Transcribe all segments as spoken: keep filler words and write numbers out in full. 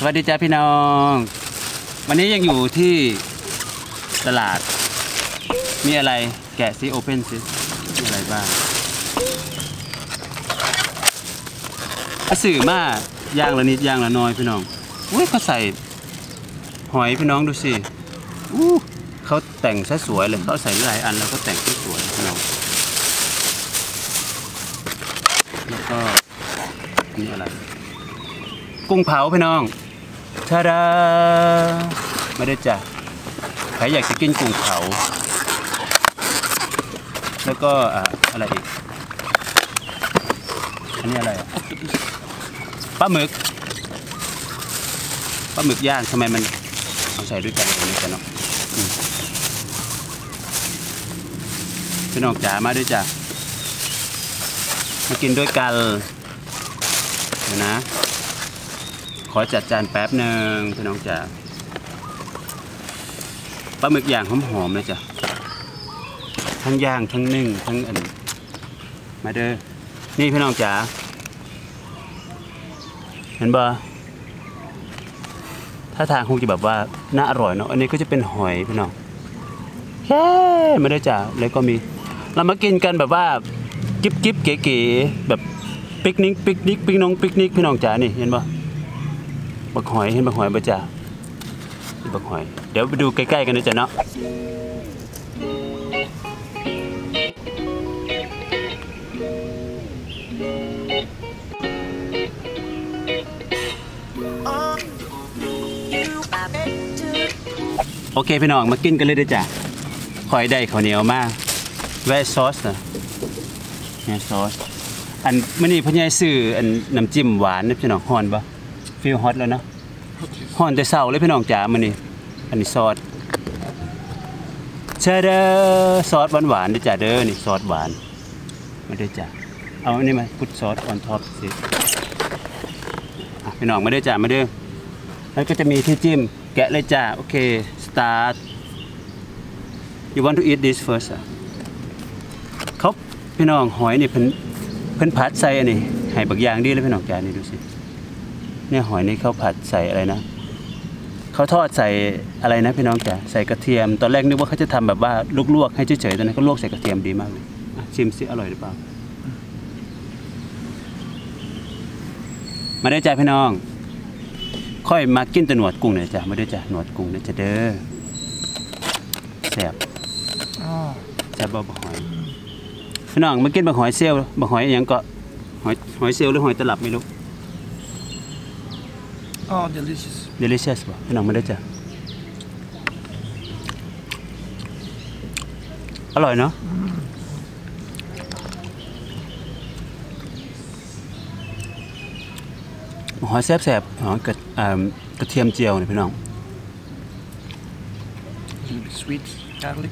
วัสดีจ้าพี่น้องวันนี้ยังอยู่ที่ตลาดมีอะไรแกะซิโอเพนซิมีอะไรบ้างสื่อมากย่างละนิดย่างละน้อยพี่น้องอุ้ยเขาใส่หอยพี่น้องดูสิอู้เขาแต่งซะสวยเลยเขาใส่หลายอันแล้วก็แต่งซะสวยพี่น้องแล้วก็นี่อะไรกุ้งเผาพี่น้องทาดาไม่ได้จ้ะใครอยากจะกินกุ้งเผาแล้วก็อะไรอีกอันนี้อะไรปลาหมึกปลาหมึกย่างทำไมมันเอาใส่ด้วยกันอย่างนี้กันเนาะพี่น้องจ๋ามาด้วยจ้ะมากินด้วยกันเดี๋ยวนะขอจัดจานแป๊บหนึ่งพี่น้องจ๋าปลาหมึกย่างหอมๆเลยจ้ะทั้งย่างทั้งนึ่งทั้งอันมาเด้อนี่พี่น้องจ๋าเห็นบ่ถ้าทางคงจะแบบว่าน่าอร่อยเนาะอันนี้ก็จะเป็นหอยพี่น้องแค่มาได้จ้ะแล้วก็มีเรามากินกันแบบว่ากิ๊บกิ๊บเก๋ๆแบบปิกนิกปิกนิกปิกน้องปิกนิกพี่น้องจ๋านี่เห็นบ่บักหอยเห็นบักหอยบ่จ้ะบักหอยเดี๋ยวไปดูใกล้ๆกันนะจ๊ะเนาะโอเคพี่น้องมากินกันเลยด้วยจ้ะหอยได้ข้าวเหนียวมากแวะซอสนะเนี่ยซอสอันมื่อนี้พ่อใหญ่ซื้ออันน้ำจิ้มหวานนะพี่น้องฮอนปะฟิลฮอตแล้วนะฮอนแต่เช้าเลยพี่น้องจ๋ามื่อนี้อันนี้ซอสเชดเดอร์ซอสหวานหวานด้วยจ้ะเด้อนี่ซอสหวานมาด้วยจ้ะเอาอันนี้มาพุทซอสออนท็อปสิพี่น้องมาด้วยจ้ะมาด้วยแล้วก็จะมีที่จิ้มแกะเลยจ้ะโอเค start you want to eat this first เขาพี่น้องหอยนี่เพิ่นเพิ่นผัดใส่อันนี้ให้บักอย่างดีเลยพี่น้องจ๋านี่ดูสิเนี่ยหอยนี่เขาผัดใส่อะไรนะเขาทอดใส่อะไรนะพี่น้องจ๋าใส่กระเทียมตอนแรกนึกว่าเขาจะทำแบบว่าลวกๆให้เฉยๆแต่นั้นเขาลวกใส่กระเทียมดีมากเลยชิมสิอร่อยหรือเปล่ามาได้จ้ะพี่น้องค่อยมากินแต่หนวดกุ้งเนี่ยจ้ะไม่ได้จ้ะหนวดกุ้งเนี่ยจะเด้อแซ่บแซ่บบ่หอยพี่น้องมากินบะหอยเซลบะหอยอย่างก็หอยหอยเซลหรือหอยตลับไม่รู้อ๋อ delicious delicious ป่ะพี่น้องไม่ได้จ้ะอร่อยเนาะหอยแซ่บๆอ๋อกระกระเทียมเจียวนี่พี่น้อง sweet garlic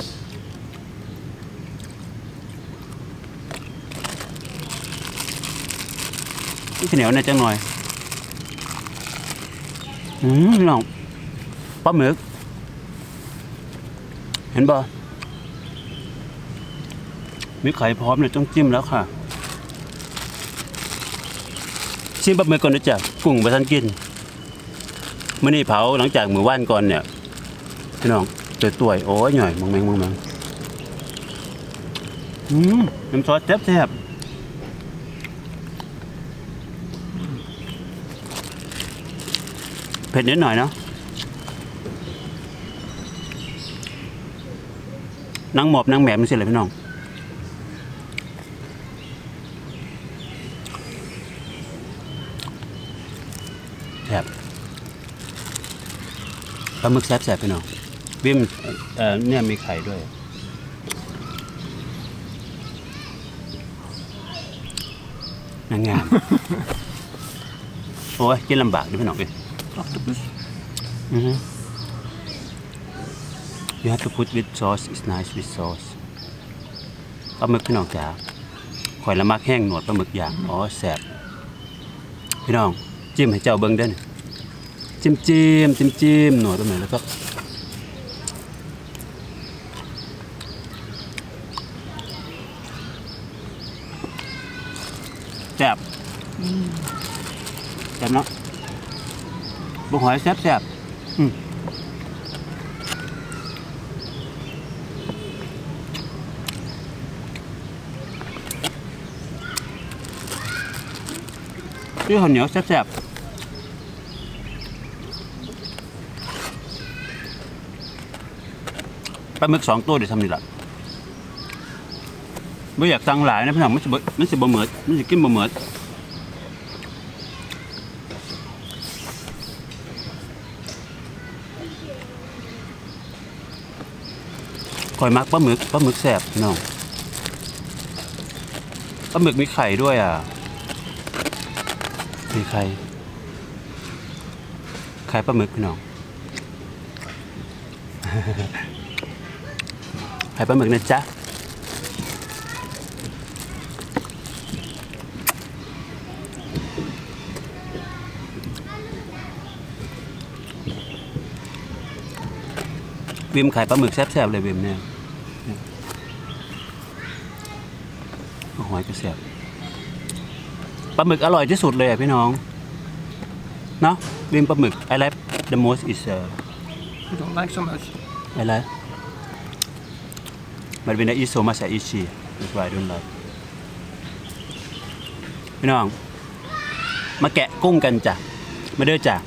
นี่ข้าวเหนียวเนี่ยจังหน่อยอืมพี่น้องปลาหมึกเห็นบ่มีไข่พร้อมเลยต้องจิ้มแล้วค่ะชิมปลาหมึกก่อนนะจ๊ะกุ้งไปทันกินเมื่อนี้เผาหลังจากมื้อว่านก่อนเนี่ยพี่น้องตัวตัวโอ้ยหน่อยมองแมงมองแมงอืมน้ำซอสแซ่บแซ่บเผ็ดนิดหน่อยเนาะนั่งหมอบนั่งแหมมนี่สิเลยพี่น้องแซ่บปลาหมึกแซ่บแซ่บพี่น้องวิ่มเอ่อเนี่ยมีไข่ด้วยนางงามโอ้ยกินลำบากดิพี่น้องดิ octopus mm-hmm. you have to put with sauce it's nice with sauce ปลาหมึกพี่น้องจ๋าข่อยละมักแห้งหนวดปลาหมึกย่างอ๋อแซ่บพี่น้องจิ้มให้เจ้าเบิ้งเด้อจิ้มจิ้มจิ้มจิ้มหนวดตรงไหนแล้วก็แซ่บแซ่บเนาะบุกหอยแซ่บๆอืมด้วยข้าวเหนียวแซ่บๆปลาหมึกสองตัวเดี๋ยวทำนี่ละไม่อยากสั่งหลายนะพี่น้องมันจะมันจะบ่เหมือดมันจะกินบ่เหมือดคอยมักปลาหมึกปลาหมึกแซ่บพี่น้องปลาหมึกมีไข่ด้วยอ่ะมีไข่ไข่ปลาหมึกพี่น้อง ไข่ปลาหมึกนะจ๊ะวิมไข่ปลาหมึกแซ่บๆเลยวิมเนี่ยหอยกระเสียบปลาหมึกอร่อยที่สุดเลยอ่ะพี่น้องเนาะวิมปลาหมึก I like the most is uh, You don't like so much. I like but when I eat so much I eat cheese that's why I don't like พี่น้องมาแกะกุ้งกันจ้ะมาเด้อจ้ะ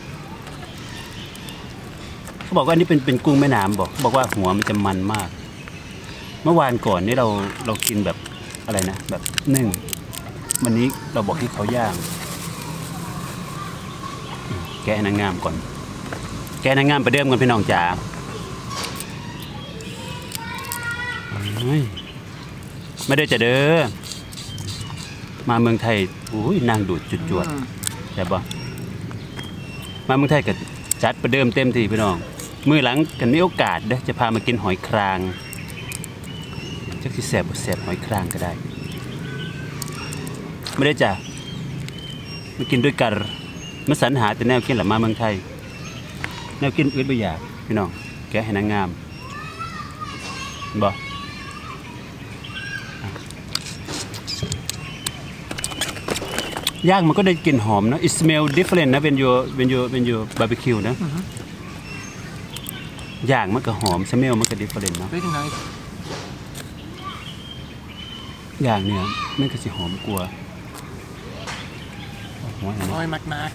เขาบอกว่านี่เป็นเป็นกุ้งแม่น้ำบอกบอกว่าหัวมันจะมันมากเมื่อวานก่อนนี่เราเรากินแบบอะไรนะแบบนึ่งวันนี้เราบอกที่เขาย่างแกะนางงามก่อนแกะนางงามไปเดิมกันพี่น้องจ๋าไม่ได้จะเด้อมาเมืองไทยอุ้ยนางดูดจุดจวดใช่ปะมาเมืองไทยก็จัดไปเดิมเต็มที่พี่น้องมือหลังกันมีโอกาสเด้อจะพามากินหอยครางจักสิแสบบ่แสบหอยครางก็ได้ไม่ได้จ้ะมากินด้วยกันมาสรรหาแต่แนวกินหลับมาเมืองไทยแนวกินอื่นไม่อยากพี่น้องแกให้นางงามบ่ย่างมันก็ได้กลิ่นหอมนะ it smell different นะ when you when you when you barbecue นะย่างมันก็หอม smell มันก็ different เนาะ Very nice. ย่างเนี่ยมันก็สิหอมกว่าหัว Hoi mac mac.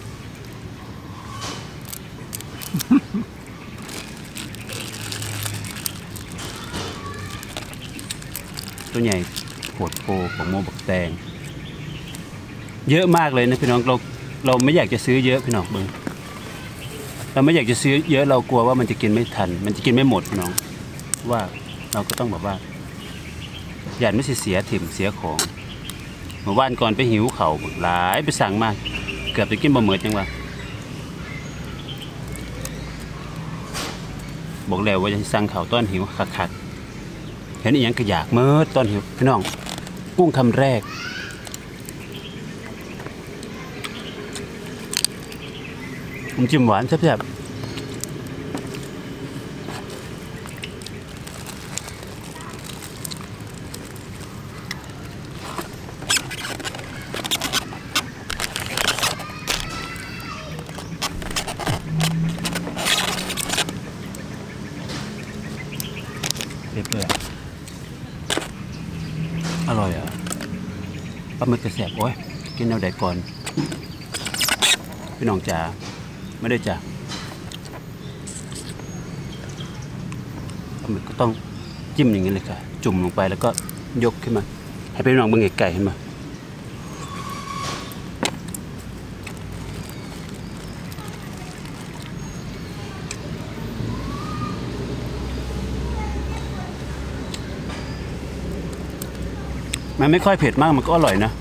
ตัวใหญ่โหดโปของโมบักแตงเยอะมากเลยนะพี่น้องเราเราไม่อยากจะซื้อเยอะพี่น้องเบิ้งเราไม่อยากจะซื้อเยอะเรากลัวว่ามันจะกินไม่ทันมันจะกินไม่หมดพี่น้องว่าเราก็ต้องแบบว่าอย่าไม่เสียถิ่มเสียของเมื่อวานก่อนไปหิวเข่าหลายไปสั่งมาเกือบจะกินบะหมี่จังวะบอกแล้วว่าจะสั่งเข่าต้นหิวคักๆเห็นอีหยังก็อยากเมื่อต้นหิวพี่น้องกุ้งคำแรกผมจิ้มหวานแซ่บๆเปื่อยอร่อยอ่ะปลาหมึกกระแสบโอ้ยกินเอาใดก่อนพี่น้องจ๋าไม่ได้จ้ะปลาหมึกก็ต้องจิ้มอย่างนี้เลยค่ะจุ่มลงไปแล้วก็ยกขึ้นมาให้พี่น้องเบิ่งไก่ๆเห็นไหมมันไม่ค่อยเผ็ดมากมันก็อร่อยนะ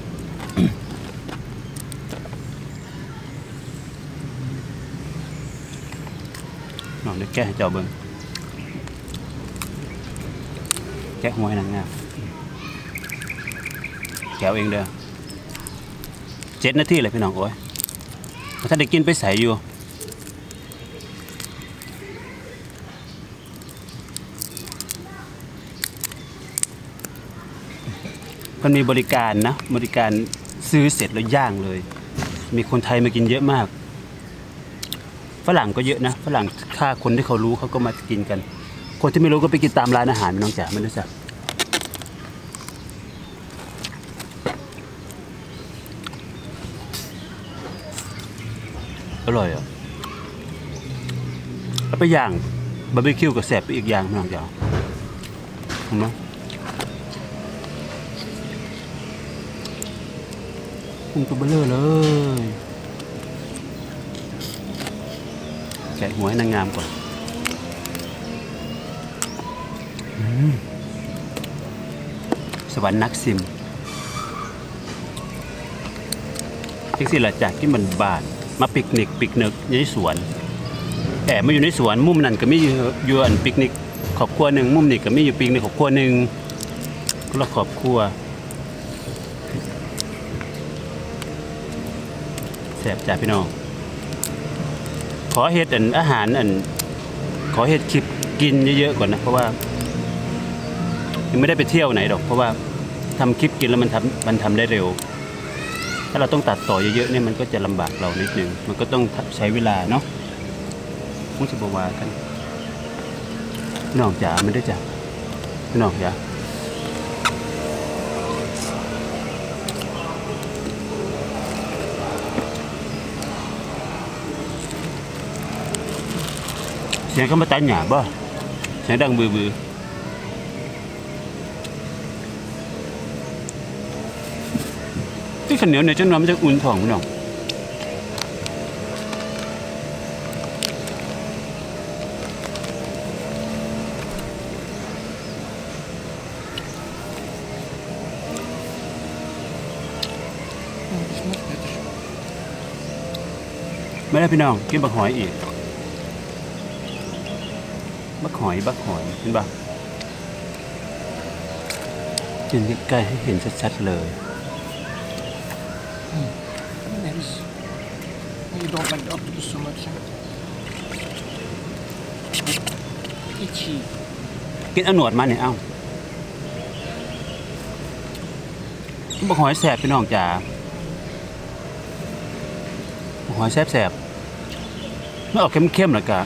น้องได้แก้ให้เจ้าเบิ้งแกะหัวให้นางงามแกะเองเด้อเจ็ดนาทีเลยพี่น้องโอ้ยถ้าได้กินไปใส่อยู่มันมีบริการนะบริการซื้อเสร็จแล้วย่างเลยมีคนไทยมากินเยอะมากฝรั่งก็เยอะนะฝรั่งถ้าคนที่เขารู้เขาก็มากินกันคนที่ไม่รู้ก็ไปกินตามร้านอาหารน้องจ๋าไม่รู้จักอร่อยอ่ะเอาไปย่างบาร์บีคิวกับแสบไปอีกอย่างน้องจ๋าเห็นไหมกุ้งตัวเบลอเลยแกะหัวให้นางงามก่อนสวรรค์นักซิมที่สิหละจากที่มันบานมาปิกนิกปิกนิกในสวนแอบมาอยู่ในสวนมุมนั้นก็มีอยู่อันปิกนิกครอบครัวหนึ่งมุมนี้ก็มีอยู่ปิกนิกครอบครัวหนึ่งก็ละครอบครัวแซ่บจ้าพี่น้องขอเฮ็ดอันอาหารอันขอเฮ็ดคลิปกินเยอะๆก่อนนะเพราะว่ายังไม่ได้ไปเที่ยวไหนหรอกเพราะว่าทำคลิปกินแล้วมันทำมันทำได้เร็วถ้าเราต้องตัดต่อเยอะๆเนี่ยมันก็จะลำบากเรานิดนึงมันก็ต้องใช้เวลาเนาะมุสบวากันพี่น้องจ๋าไม่ได้จ้ะพี่น้องจ๋าเสียงเขามาตันหยาบ่เสียงดังบือบือที่ข้าวเหนียวเนี่ยจะน้ำมันจะอุ่นท้องพี่น้องไม่ได้พี่น้องกินบักหอยอีกบักหอยบักหอยเห็นปะยืนใกล้ๆให้เห็นชัดๆเลย Nice. You don't like the octopus so much. Itchy. กินเอาหนวดมาเนี่ยเอ้าบักหอยแสบพี่น้องจ๋าบักหอยแสบๆไม่ออกเข้มๆหรอกกะ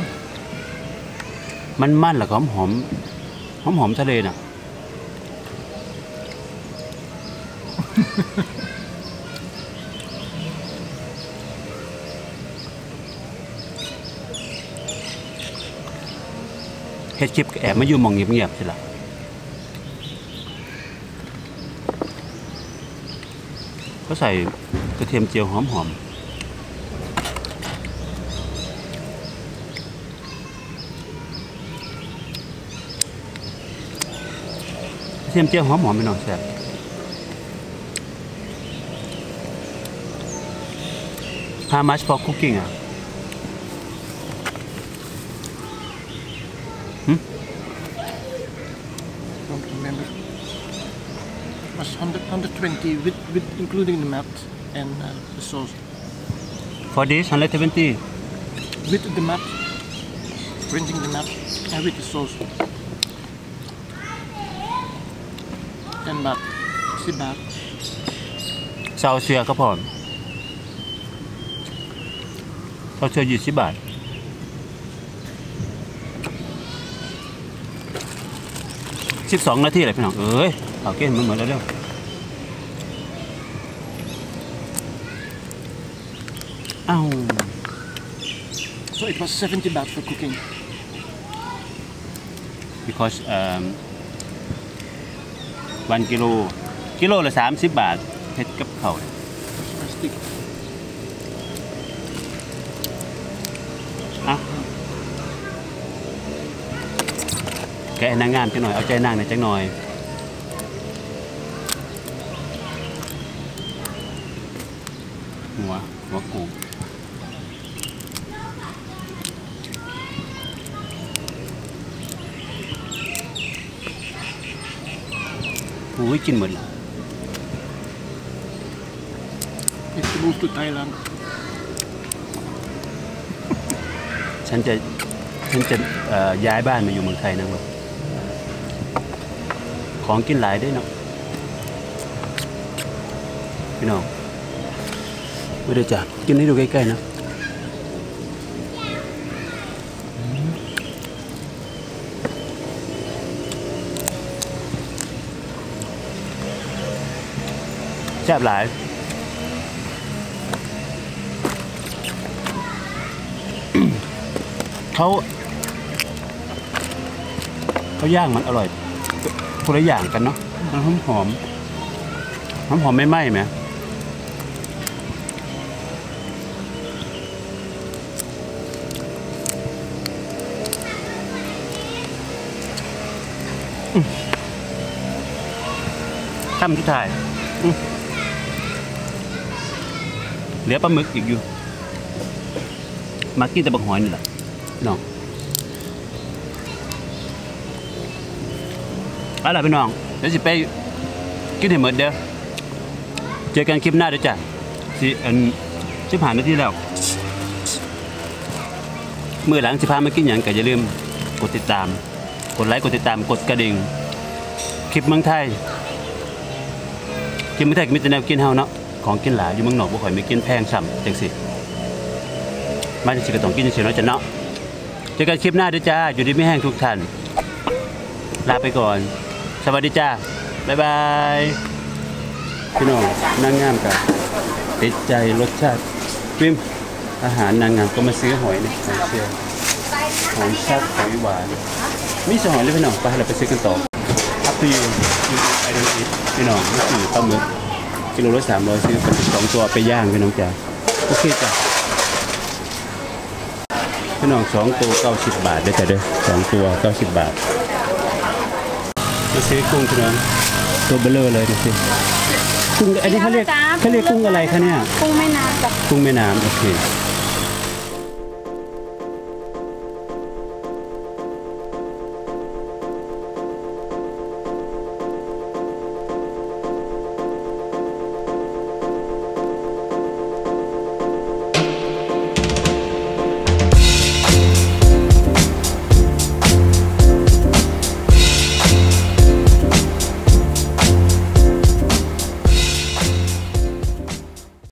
มันมันหรอหอมหอมหอมหอมทะเลน่ะ เฮ็ดคลิปแอบมาอยู่มองเงียบๆใช่หรอเขาใส่กระเทียมเจียวหอมๆกระเทียมเจียวหอมๆไปหน่อยแซ่บHow much for cooking อ่ะ Don't remember. It was one hundred twenty with, with including the mat and uh, the sauce. For this one hundred twenty With the mat, printing the mat, and with the sauce. ten baht. ten baht. ซาวเซียก็พอซาวเซียยี่สิบบาทสิบสองนาทีเลยพี่น้องเอ้ยเอาเกณฑ์มันเหมือนแล้วเร็วอ้าว So it was seventy baht for cooking. because um one กิโลกิโลละสามสิบบาทเฮ็ดกับข้าว My stick. อ่ะแกะนางงามจังหน่อยเอาใจนางหน่อยจังหน่อยหัวหัวกูอุ้ยกินหมดเลย Need to move to Thailand. ฉันจะฉันจะเอ่อย้ายบ้านมาอยู่เมืองไทยนะวะของกินหลายได้เนาะพี่น้องไม่ได้จ้ะกินให้ดูใกล้ๆนะแซ่บหลายเขาเขาย่างมันอร่อยคนละอย่างกันเนาะมันหอมหอมหอมหอมไม่ไหม้ไหมข้ามทุกทายเหลือปลาหมึกอีกอยู่มากินแต่บักหอยนี่แหละน้องอะไรพี่น้องเดี๋ยวสิไปกินให้หมดเด้อเจอกันคลิปหน้าเด้อจ้ะสิอันสิผ่านนาทีแล้วมือหลังสิพามากินอย่างก็อย่าลืมกดติดตามกดไลค์กดติดตามกดกระดิ่งคลิปเมืองไทยคลิปเมืองไทยก็มีแต่แนวกินเฮาเนาะของกินหลายอยู่เมืองนอกบ่ค่อยมีกินแพงซ้ำจังสิมาจังสิก็ต้องกินจังสิเนาะจ้ะเนาะเจอกันคลิปหน้าเด้อจ้าอยู่ดีไม่แห้งทุกท่านลาไปก่อนสวัสดีจ้าบ๊ายบายพี่น้องนางงามกับติดใจรสชาติฟิมอาหารนางงามก็มาซื้อหอยนี่หอยเชลล์หอมชัดหอยหวานมีสองหอยเลยพี่น้องไปเราไปซื้อกันต่อup to you I don't eat พี่น้องนี่คือปลาหมึกกิโลละสามร้อยซื้อเป็นสองตัวไปย่างพี่น้องจ้าโอเคจ้ะพี่น้องสองตัวเก้าสิบบาทได้แต่เด้อสองตัวเก้าสิบบาทมาซื้อกุ้งพี่น้องตัวเบลอเลยดูสิกุ้งอันนี้เขาเรียกเขาเรียกกุ้งอะไรคะเนี่ยกุ้งแม่น้ำจ้ะกุ้งแม่น้ำโอเค